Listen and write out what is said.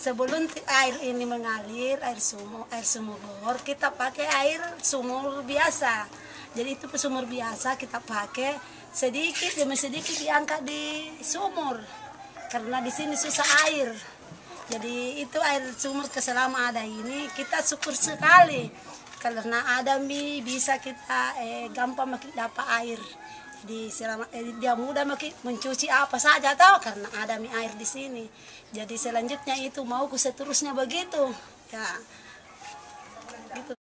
sebelum air ini mengalir, air sumur bor, kita pakai air sumur biasa. Jadi itu sumur biasa kita pakai sedikit demi sedikit diangkat di sumur karena di sini susah air. Jadi itu air sumur selama ada ini kita syukur sekali karena ada bisa kita gampang dapat air. Jadi selama dia mudah mencuci apa saja tahu karena ada air di sini. Jadi selanjutnya itu mauku seterusnya begitu ya. Gitu.